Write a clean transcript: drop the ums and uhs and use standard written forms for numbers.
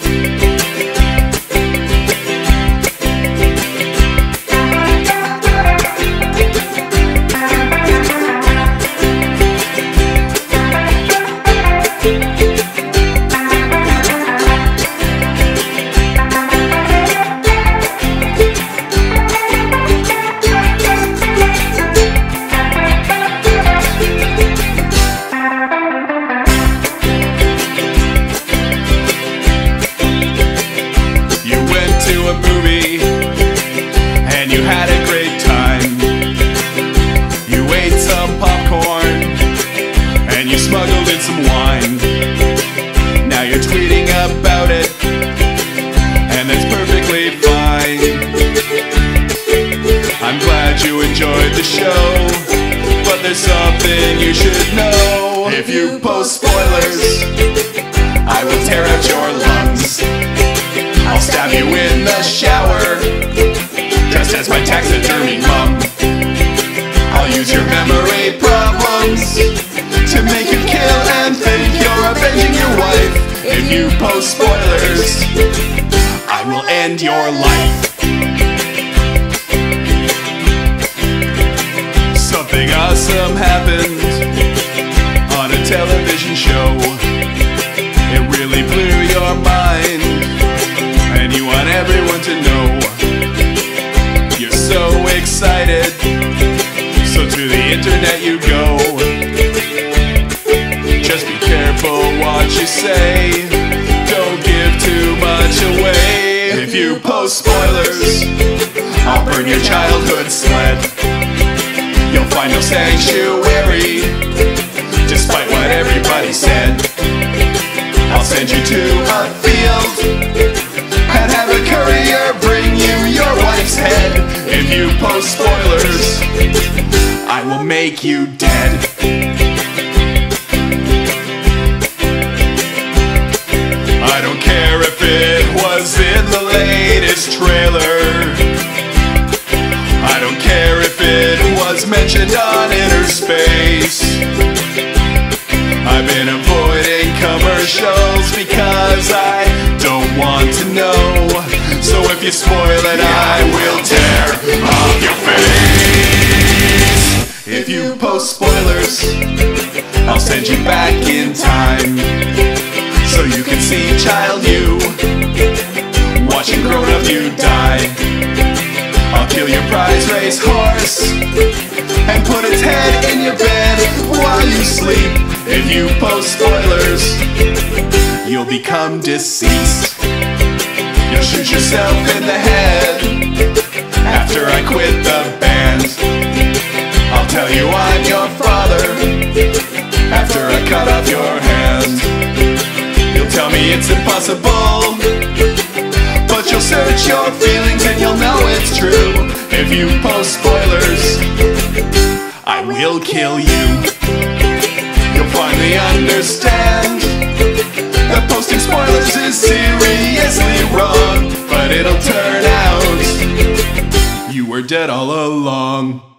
Smuggled in some wine. Now you're tweeting about it, and that's perfectly fine. I'm glad you enjoyed the show, but there's something you should know. If you post spoilers, I will tear out your lungs. I'll stab you in the shower, dressed as my taxidermy mum. I'll use your memory problems to make you kill and think you're avenging your wife. If you post spoilers, I will end your life. Something awesome happened on a television show. It really blew your mind, and you want everyone to know. You're so excited, so to the internet you go. Just be careful what you say, don't give too much away. If you post spoilers, I'll burn your childhood sled. You'll find no sanctuary, despite what everybody said. I'll send you to a field and have a courier bring you your wife's head. If you post spoilers, I will make you dead. I don't care if it was in the latest trailer. I don't care if it was mentioned on Interspace. I've been avoiding commercials because I don't want to know. So if you spoil it, I will tear off your face. If you post spoilers, I'll send you back in time, so you can see child you, watching grown-up you die. I'll kill your prize race horse and put its head in your bed while you sleep. If you post spoilers, you'll become deceased. You'll shoot yourself in the head after I quit the band. I'll tell you I'm your father after I cut off your hand. You'll tell me it's impossible, but you'll search your feelings and you'll know it's true. If you post spoilers, I will kill you. You'll finally understand that posting spoilers is seriously wrong, but it'll turn out you were dead all along.